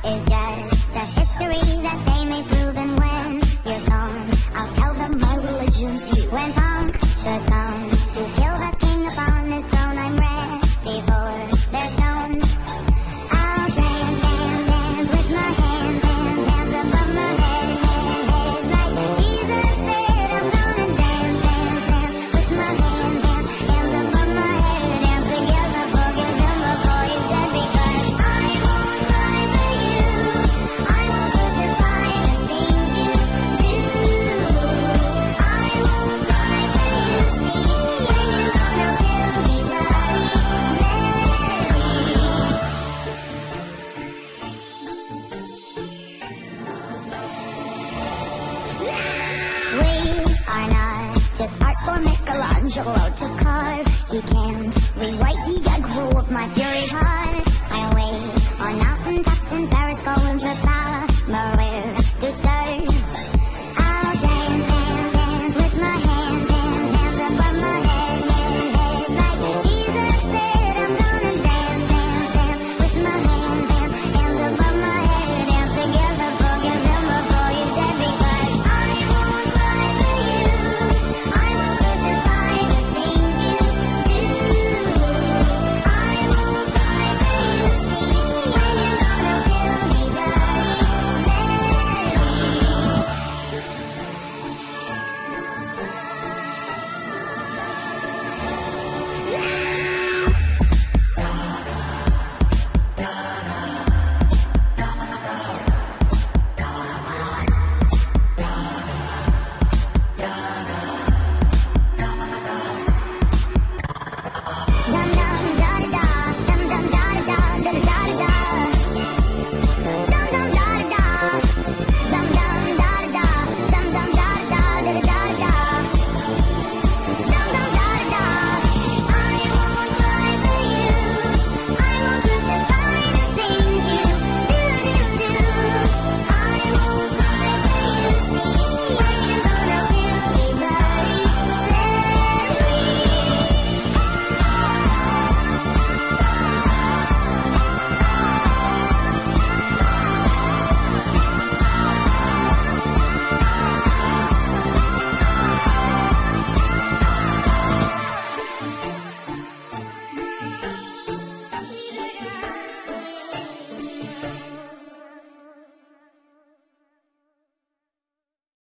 is just a history that they may prove, and when you're gone, I'll tell them my religion's you. When Punktious comes to kill the king upon his throne, I'm ready for their stones. I'll dance, dance, dance with my hands, hands, hands above my head, head, head, like Jesus said. I'm gonna dance, dance, dance with my hands, hands, hands above my head, dance together, forgive him before he's dead, because I won't cry for you, I won't crucify the things you do. I won't cry for you, see, and you're gonna feel me bloody We are not just art for Michelangelo to carve. He can't rewrite the aggro of my furied heart. I'll wait